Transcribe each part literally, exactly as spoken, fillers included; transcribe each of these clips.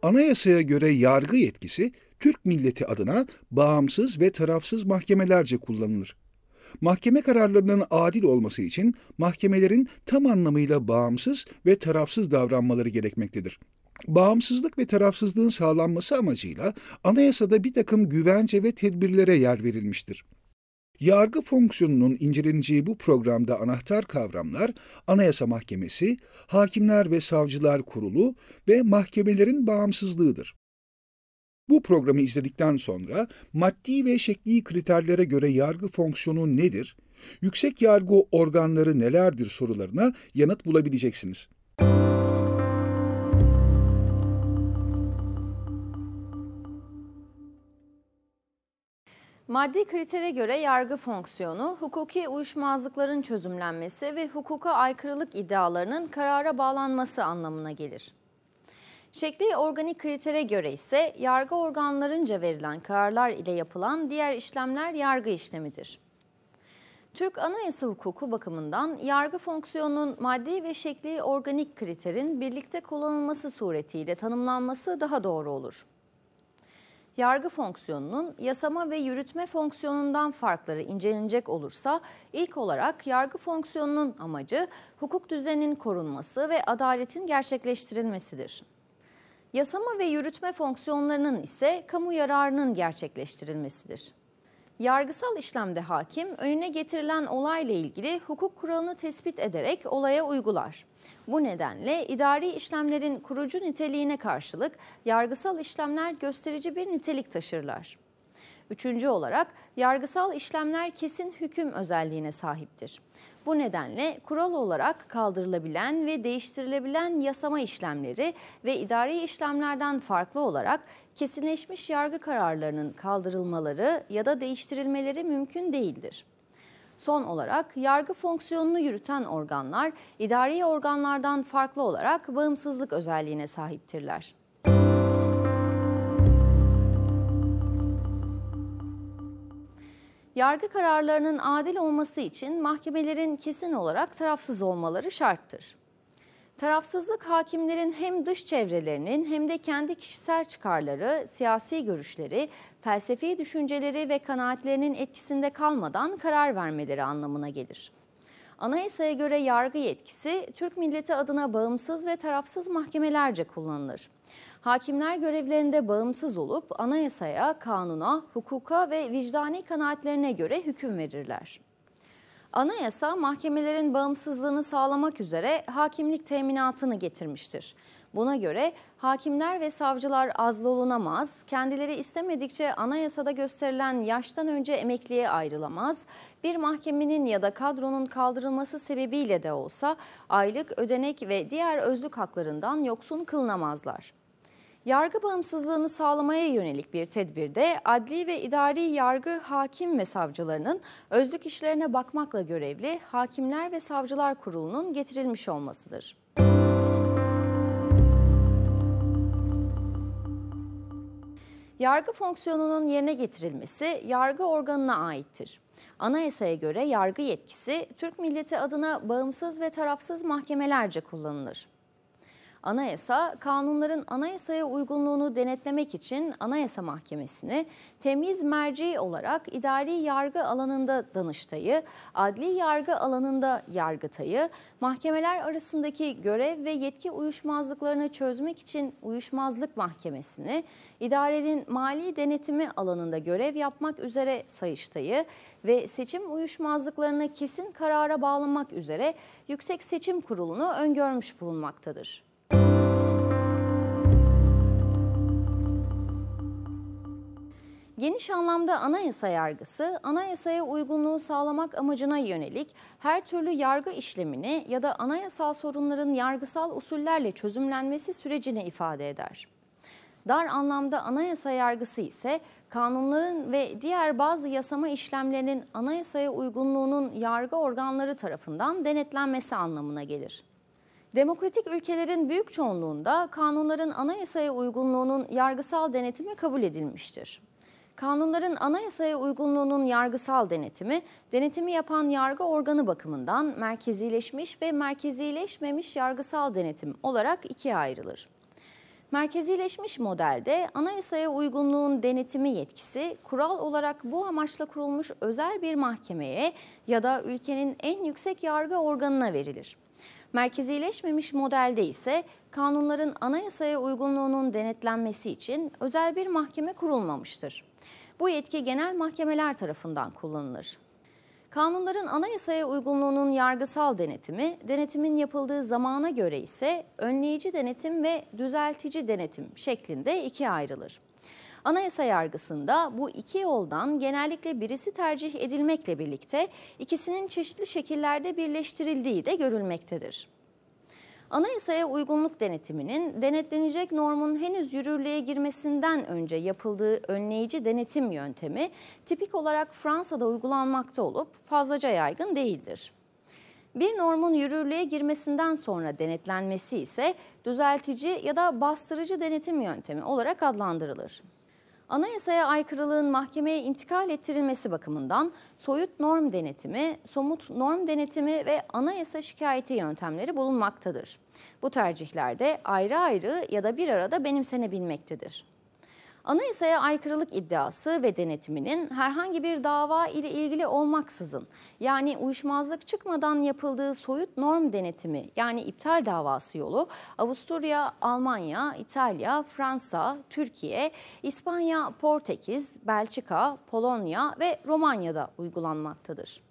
Anayasaya göre yargı yetkisi, Türk milleti adına bağımsız ve tarafsız mahkemelerce kullanılır. Mahkeme kararlarının adil olması için mahkemelerin tam anlamıyla bağımsız ve tarafsız davranmaları gerekmektedir. Bağımsızlık ve tarafsızlığın sağlanması amacıyla anayasada bir takım güvence ve tedbirlere yer verilmiştir. Yargı fonksiyonunun inceleneceği bu programda anahtar kavramlar, Anayasa Mahkemesi, Hakimler ve Savcılar Kurulu ve mahkemelerin bağımsızlığıdır. Bu programı izledikten sonra maddi ve şekli kriterlere göre yargı fonksiyonu nedir, yüksek yargı organları nelerdir sorularına yanıt bulabileceksiniz. Maddi kritere göre yargı fonksiyonu, hukuki uyuşmazlıkların çözümlenmesi ve hukuka aykırılık iddialarının karara bağlanması anlamına gelir. Şekli organik kritere göre ise yargı organlarınca verilen kararlar ile yapılan diğer işlemler yargı işlemidir. Türk Anayasa hukuku bakımından yargı fonksiyonunun maddi ve şekli organik kriterin birlikte kullanılması suretiyle tanımlanması daha doğru olur. Yargı fonksiyonunun yasama ve yürütme fonksiyonundan farkları incelenecek olursa, ilk olarak yargı fonksiyonunun amacı hukuk düzeninin korunması ve adaletin gerçekleştirilmesidir. Yasama ve yürütme fonksiyonlarının ise kamu yararının gerçekleştirilmesidir. Yargısal işlemde hakim, önüne getirilen olayla ilgili hukuk kuralını tespit ederek olaya uygular. Bu nedenle idari işlemlerin kurucu niteliğine karşılık yargısal işlemler gösterici bir nitelik taşırlar. Üçüncü olarak yargısal işlemler kesin hüküm özelliğine sahiptir. Bu nedenle kural olarak kaldırılabilen ve değiştirilebilen yasama işlemleri ve idari işlemlerden farklı olarak kesinleşmiş yargı kararlarının kaldırılmaları ya da değiştirilmeleri mümkün değildir. Son olarak yargı fonksiyonunu yürüten organlar, idari organlardan farklı olarak bağımsızlık özelliğine sahiptirler. Yargı kararlarının adil olması için mahkemelerin kesin olarak tarafsız olmaları şarttır. Tarafsızlık, hakimlerin hem dış çevrelerinin hem de kendi kişisel çıkarları, siyasi görüşleri, felsefi düşünceleri ve kanaatlerinin etkisinde kalmadan karar vermeleri anlamına gelir. Anayasaya göre yargı yetkisi, Türk milleti adına bağımsız ve tarafsız mahkemelerce kullanılır. Hakimler görevlerinde bağımsız olup anayasaya, kanuna, hukuka ve vicdani kanaatlerine göre hüküm verirler. Anayasa, mahkemelerin bağımsızlığını sağlamak üzere hakimlik teminatını getirmiştir. Buna göre hakimler ve savcılar azlolunamaz, kendileri istemedikçe anayasada gösterilen yaştan önce emekliye ayrılamaz, bir mahkemenin ya da kadronun kaldırılması sebebiyle de olsa aylık, ödenek ve diğer özlük haklarından yoksun kılınamazlar. Yargı bağımsızlığını sağlamaya yönelik bir tedbirde adli ve idari yargı hakim ve savcılarının özlük işlerine bakmakla görevli Hakimler ve Savcılar Kurulu'nun getirilmiş olmasıdır. Yargı fonksiyonunun yerine getirilmesi yargı organına aittir. Anayasaya göre yargı yetkisi Türk milleti adına bağımsız ve tarafsız mahkemelerce kullanılır. Anayasa, kanunların anayasaya uygunluğunu denetlemek için Anayasa Mahkemesi'ni, temyiz merci olarak idari yargı alanında Danıştay'ı, adli yargı alanında Yargıtay'ı, mahkemeler arasındaki görev ve yetki uyuşmazlıklarını çözmek için Uyuşmazlık Mahkemesi'ni, idarenin mali denetimi alanında görev yapmak üzere Sayıştay'ı ve seçim uyuşmazlıklarını kesin karara bağlamak üzere Yüksek Seçim Kurulu'nu öngörmüş bulunmaktadır. Geniş anlamda anayasa yargısı, anayasaya uygunluğu sağlamak amacına yönelik her türlü yargı işlemini ya da anayasal sorunların yargısal usullerle çözümlenmesi sürecini ifade eder. Dar anlamda anayasa yargısı ise kanunların ve diğer bazı yasama işlemlerinin anayasaya uygunluğunun yargı organları tarafından denetlenmesi anlamına gelir. Demokratik ülkelerin büyük çoğunluğunda kanunların anayasaya uygunluğunun yargısal denetimi kabul edilmiştir. Kanunların anayasaya uygunluğunun yargısal denetimi, denetimi yapan yargı organı bakımından merkezileşmiş ve merkezileşmemiş yargısal denetim olarak ikiye ayrılır. Merkezileşmiş modelde anayasaya uygunluğun denetimi yetkisi kural olarak bu amaçla kurulmuş özel bir mahkemeye ya da ülkenin en yüksek yargı organına verilir. Merkezileşmemiş modelde ise kanunların anayasaya uygunluğunun denetlenmesi için özel bir mahkeme kurulmamıştır. Bu yetki genel mahkemeler tarafından kullanılır. Kanunların anayasaya uygunluğunun yargısal denetimi, denetimin yapıldığı zamana göre ise önleyici denetim ve düzeltici denetim şeklinde ikiye ayrılır. Anayasa yargısında bu iki yoldan genellikle birisi tercih edilmekle birlikte ikisinin çeşitli şekillerde birleştirildiği de görülmektedir. Anayasaya uygunluk denetiminin denetlenecek normun henüz yürürlüğe girmesinden önce yapıldığı önleyici denetim yöntemi tipik olarak Fransa'da uygulanmakta olup fazlaca yaygın değildir. Bir normun yürürlüğe girmesinden sonra denetlenmesi ise düzeltici ya da bastırıcı denetim yöntemi olarak adlandırılır. Anayasaya aykırılığın mahkemeye intikal ettirilmesi bakımından soyut norm denetimi, somut norm denetimi ve anayasa şikayeti yöntemleri bulunmaktadır. Bu tercihlerde ayrı ayrı ya da bir arada benimsenebilmektedir. Anayasaya aykırılık iddiası ve denetiminin herhangi bir dava ile ilgili olmaksızın, yani uyuşmazlık çıkmadan yapıldığı soyut norm denetimi yani iptal davası yolu Avusturya, Almanya, İtalya, Fransa, Türkiye, İspanya, Portekiz, Belçika, Polonya ve Romanya'da uygulanmaktadır.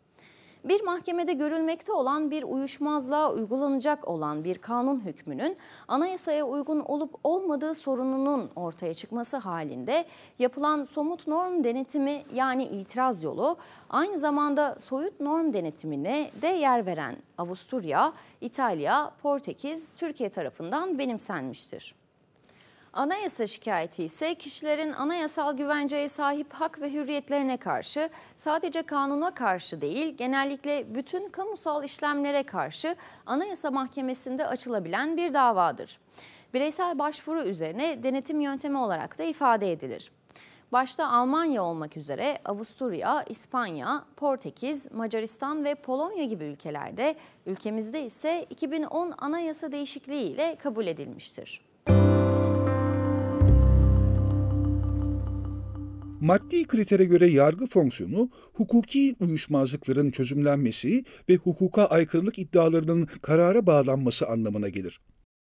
Bir mahkemede görülmekte olan bir uyuşmazlığa uygulanacak olan bir kanun hükmünün anayasaya uygun olup olmadığı sorununun ortaya çıkması halinde yapılan somut norm denetimi yani itiraz yolu aynı zamanda soyut norm denetimine de yer veren Avusturya, İtalya, Portekiz, Türkiye tarafından benimsenmiştir. Anayasa şikayeti ise kişilerin anayasal güvenceye sahip hak ve hürriyetlerine karşı sadece kanuna karşı değil, genellikle bütün kamusal işlemlere karşı Anayasa Mahkemesi'nde açılabilen bir davadır. Bireysel başvuru üzerine denetim yöntemi olarak da ifade edilir. Başta Almanya olmak üzere Avusturya, İspanya, Portekiz, Macaristan ve Polonya gibi ülkelerde, ülkemizde ise iki bin on anayasa değişikliği ile kabul edilmiştir. Maddi kritere göre yargı fonksiyonu, hukuki uyuşmazlıkların çözümlenmesi ve hukuka aykırılık iddialarının karara bağlanması anlamına gelir.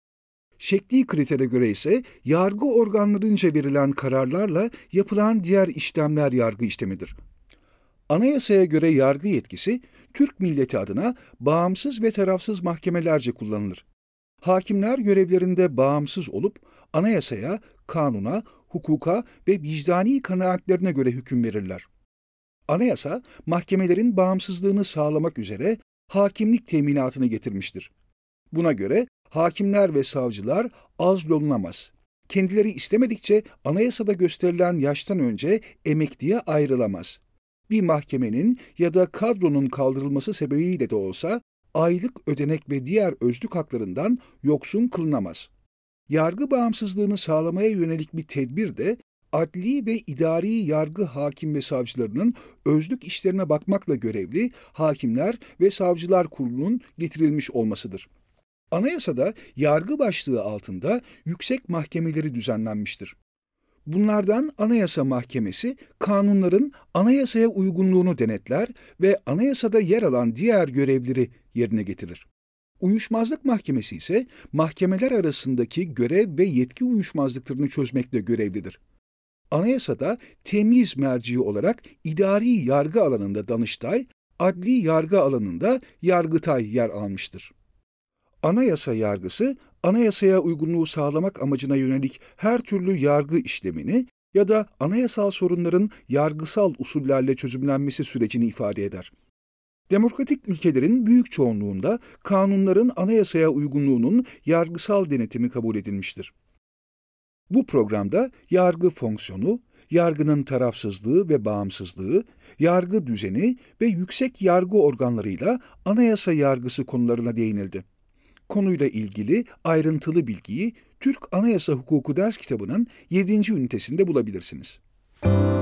Şekli kritere göre ise yargı organlarınca verilen kararlarla yapılan diğer işlemler yargı işlemidir. Anayasaya göre yargı yetkisi, Türk milleti adına bağımsız ve tarafsız mahkemelerce kullanılır. Hakimler görevlerinde bağımsız olup anayasaya, kanuna, hukuka ve vicdani kanaatlerine göre hüküm verirler. Anayasa, mahkemelerin bağımsızlığını sağlamak üzere hakimlik teminatını getirmiştir. Buna göre hakimler ve savcılar azlolunamaz. Kendileri istemedikçe anayasada gösterilen yaştan önce emekliye ayrılamaz. Bir mahkemenin ya da kadronun kaldırılması sebebiyle de olsa aylık ödenek ve diğer özlük haklarından yoksun kılınamaz. Yargı bağımsızlığını sağlamaya yönelik bir tedbir de adli ve idari yargı hakim ve savcılarının özlük işlerine bakmakla görevli Hakimler ve Savcılar Kurulu'nun getirilmiş olmasıdır. Anayasada yargı başlığı altında yüksek mahkemeleri düzenlenmiştir. Bunlardan Anayasa Mahkemesi, kanunların anayasaya uygunluğunu denetler ve anayasada yer alan diğer görevleri yerine getirir. Uyuşmazlık Mahkemesi ise mahkemeler arasındaki görev ve yetki uyuşmazlıklarını çözmekle görevlidir. Anayasada temyiz merci olarak idari yargı alanında Danıştay, adli yargı alanında Yargıtay yer almıştır. Anayasa yargısı, anayasaya uygunluğu sağlamak amacına yönelik her türlü yargı işlemini ya da anayasal sorunların yargısal usullerle çözümlenmesi sürecini ifade eder. Demokratik ülkelerin büyük çoğunluğunda kanunların anayasaya uygunluğunun yargısal denetimi kabul edilmiştir. Bu programda yargı fonksiyonu, yargının tarafsızlığı ve bağımsızlığı, yargı düzeni ve yüksek yargı organlarıyla anayasa yargısı konularına değinildi. Konuyla ilgili ayrıntılı bilgiyi Türk Anayasa Hukuku ders kitabının yedinci ünitesinde bulabilirsiniz.